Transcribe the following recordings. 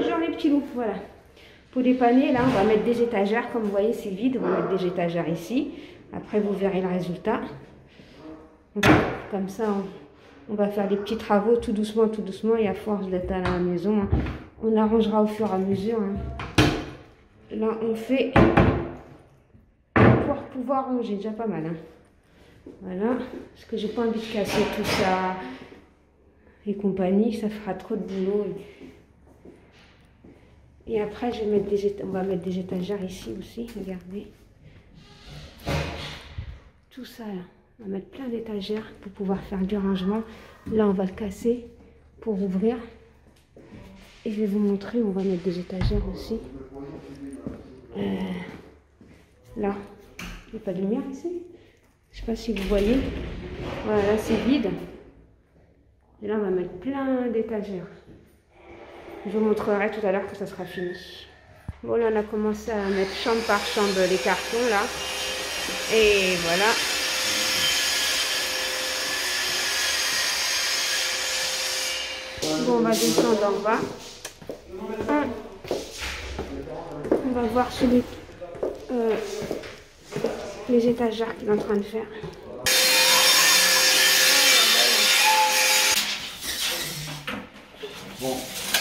Bonjour les petits loups, voilà. Pour dépanner, là, on va mettre des étagères. Comme vous voyez, c'est vide. On va mettre des étagères ici. Après, vous verrez le résultat. Donc, comme ça, on va faire des petits travaux tout doucement, tout doucement. Et à force d'être à la maison, hein, on arrangera au fur et à mesure. Hein. Là, on fait pour pouvoir ranger. Déjà pas mal. Hein. Voilà. Parce que j'ai pas envie de casser tout ça et compagnie. Ça fera trop de boulot. Et après, on va mettre des étagères ici aussi. Regardez. Tout ça, là. On va mettre plein d'étagères pour pouvoir faire du rangement. Là, on va le casser pour ouvrir. Et je vais vous montrer où on va mettre des étagères aussi. Là, il n'y a pas de lumière ici. Je ne sais pas si vous voyez. Voilà, là, c'est vide. Et là, on va mettre plein d'étagères. Je vous montrerai tout à l'heure que ça sera fini. Bon, là, on a commencé à mettre chambre par chambre les cartons, là. Et voilà. Bon, on va descendre en bas. On va voir sur les étagères qu'il est en train de faire. Bon.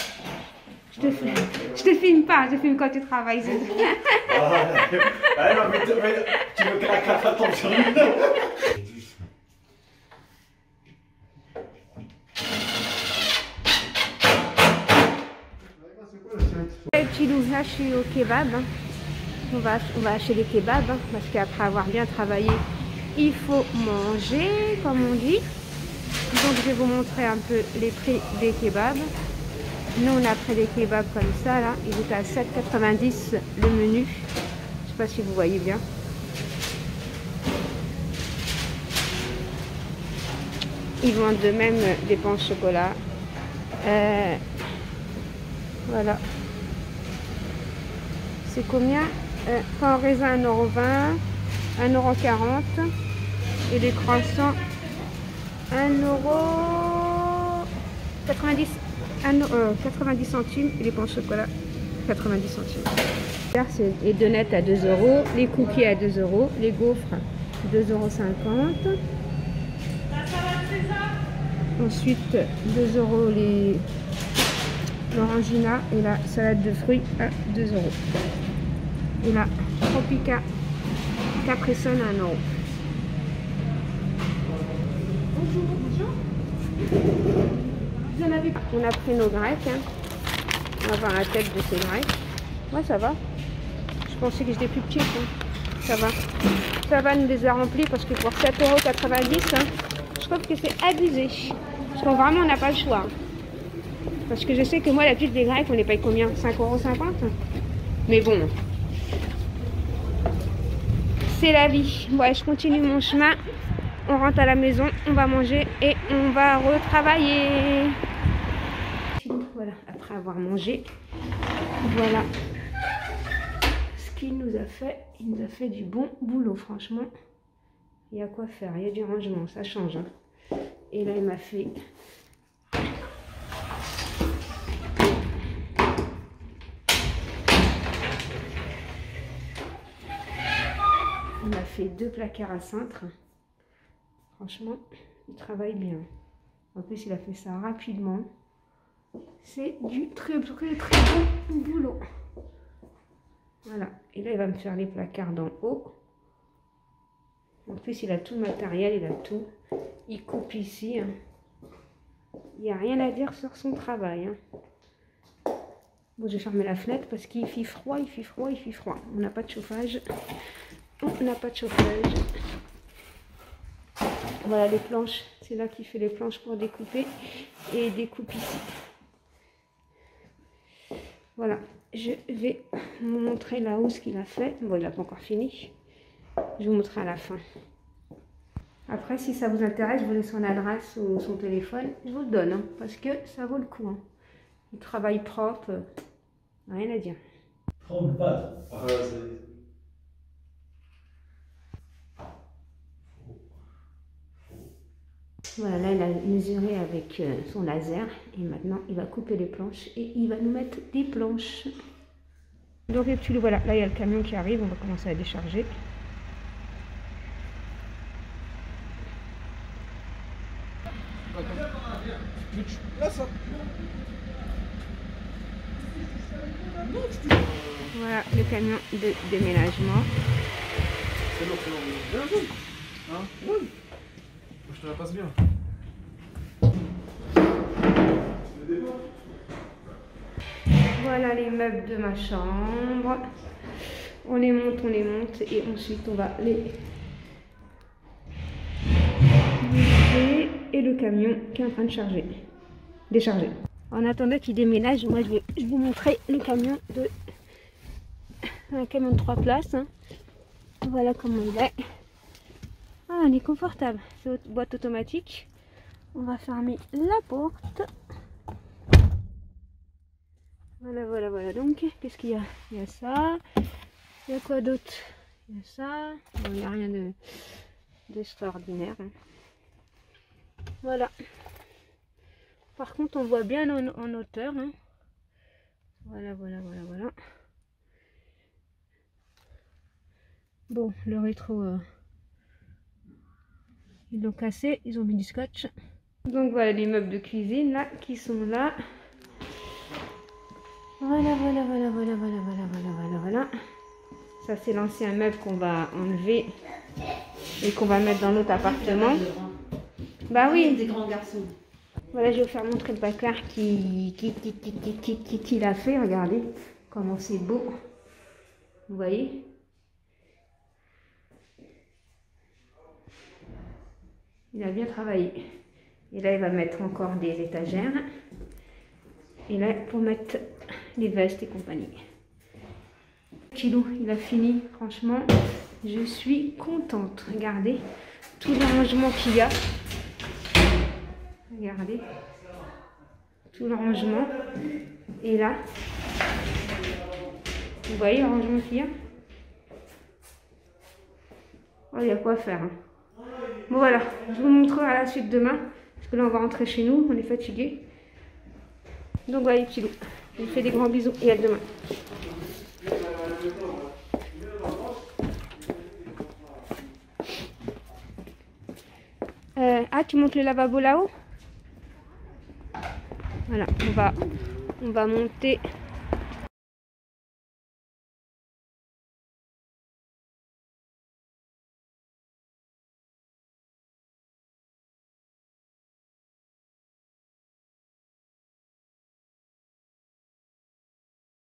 Je te filme pas, je filme quand tu travailles. Ah, non, mais tu me craques la tombe sur lui. Les petits loups, là je suis au kebab. Hein. On va acheter des kebabs hein, parce qu'après avoir bien travaillé, il faut manger, comme on dit. Donc je vais vous montrer un peu les prix des kebabs. Nous on a pris des kebabs comme ça là, ils étaient à 7,90 le menu. Je sais pas si vous voyez bien. Ils vendent de même des pains au chocolat. Voilà. C'est combien? Pain au raisin 1,20 €, 1,40 € et les croissants 1,90 €, 90 centimes et les pains au chocolat 90 centimes. C'est les donuts à 2 €, les cookies à 2 €, les gaufres 2,50 €. Ensuite 2 € l'orangina et la salade de fruits à 2 €. Et la Tropica Capri-Sun à 1 €. Bonjour. Vous en avez... On a pris nos grecs. Hein. On va voir la tête de ces grecs. Ouais, ça va. Je pensais que j'étais plus petite. Hein. Ça va. Ça va, nous les a remplis parce que pour 7,90 €, hein, je trouve que c'est abusé. Parce qu'on vraiment, on n'a pas le choix. Parce que je sais que moi, la petite des grecs, on les paye combien? 5,50 €. Mais bon. C'est la vie. Ouais, je continue mon chemin. On rentre à la maison, on va manger et on va retravailler. Voilà, après avoir mangé, voilà ce qu'il nous a fait. Il nous a fait du bon boulot, franchement. Il y a quoi faire, il y a du rangement, ça change. Hein. Et là, il m'a fait... Il m'a fait 2 placards à cintre. Franchement, il travaille bien. En plus, il a fait ça rapidement. C'est du très bon boulot. Voilà. Et là, il va me faire les placards d'en haut. En plus, il a tout le matériel, il a tout. Il coupe ici. Hein. Il n'y a rien à dire sur son travail. Hein. Bon, je vais fermer la fenêtre parce qu'il fait froid, il fait froid, il fait froid. On n'a pas de chauffage. On n'a pas de chauffage. Voilà les planches, c'est là qu'il fait les planches pour découper et découpe ici. Voilà, je vais vous montrer là-haut ce qu'il a fait. Bon, il n'a pas encore fini. Je vous montrerai à la fin. Après, si ça vous intéresse, je vous laisse son adresse ou son téléphone. Je vous le donne, hein, parce que ça vaut le coup. Hein. Il travaille propre, rien à dire. Trompe pas. Voilà, là il a mesuré avec son laser et maintenant il va couper les planches et il va nous mettre des planches. Donc les petits loups, voilà, là il y a le camion qui arrive, on va commencer à décharger. Voilà le camion de déménagement. C'est lourd, bien joué. Hein? Oui. Moi, je te la passe bien. Voilà les meubles de ma chambre. On les monte et ensuite on va les monter et le camion qui est en train de décharger. En attendant qu'il déménage, moi je vais vous montrer le camion un camion de 3 places. Hein. Voilà comment il est. Ah, il est confortable. C'est boîte automatique. On va fermer la porte. Voilà. Donc, qu'est-ce qu'il y a? Il y a ça. Il y a quoi d'autre? Il y a ça. Bon, il n'y a rien d'extraordinaire. Hein. Voilà. Par contre, on voit bien en hauteur. Hein. Voilà. Bon, le rétro, ils l'ont cassé, ils ont mis du scotch. Donc voilà les meubles de cuisine là, qui sont là. Voilà. Ça c'est l'ancien meuble qu'on va enlever et qu'on va mettre dans l'autre appartement. Bah oui. Des grands garçons. Voilà, je vais vous faire montrer le placard qu'il a fait. Regardez comment c'est beau. Vous voyez? Il a bien travaillé. Et là, il va mettre encore des étagères. Et là, pour mettre les vestes et compagnie. Kilou, il a fini. Franchement, je suis contente. Regardez tout le rangement qu'il y a. Regardez. Tout le rangement. Et là, vous voyez le rangement qu'il y a? Oh, il y a quoi faire. Hein. Bon voilà, je vous montrerai à la suite demain. Parce que là, on va rentrer chez nous. On est fatigué. Donc voilà, les petits loups. Je vous fais des grands bisous et à demain. Ah, tu montes le lavabo là-haut? Voilà, on va monter